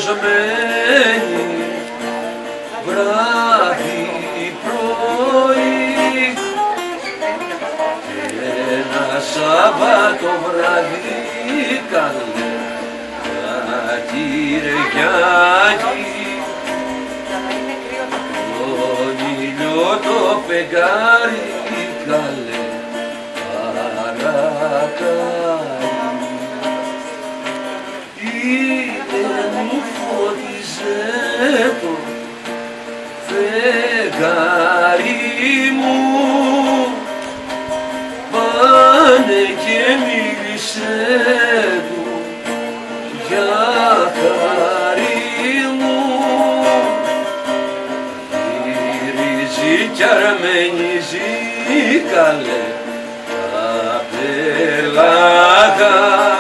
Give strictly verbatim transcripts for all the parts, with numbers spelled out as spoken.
ξαπλωσμένη βράδυ πρωί και ένα Σάββατο βράδυ καλέ τα Κυριακή τον ήλιο το φεγγάρι καλέ παρακάει. Είτε μου φώτιζε το φεγγάρι μου, πάνε και μίλησε του για χάρη μου. Γυρίζει κι αρμενίζει καλέ τα πελάγα,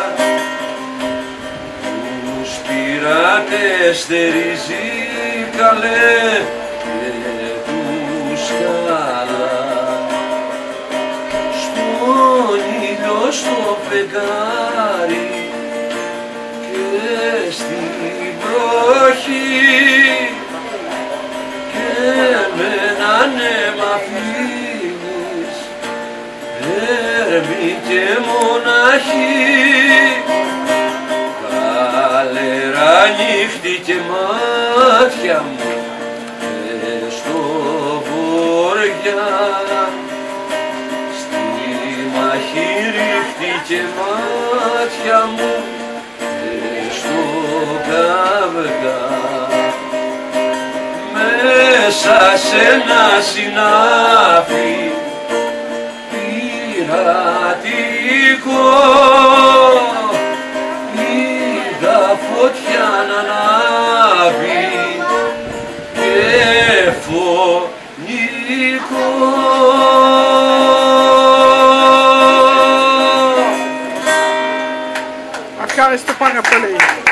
τους πειρατές στερίζει καλέ και τους καλά. Στον ήλιο στο φεγγάρι και στην βροχή και με έναν αίμα φύγεις έρμη και μοναχή. Καλέρα νύχτη και μάτια μου μες στο βοριά, στη μάχη ρίχτηκε μάτια μου μες στο καβγά. Μέσα σε ένα συνάφι πειρατικό είδα φωτιά να ανάβει και φωνικό. Ευχαριστώ πάρα πολύ.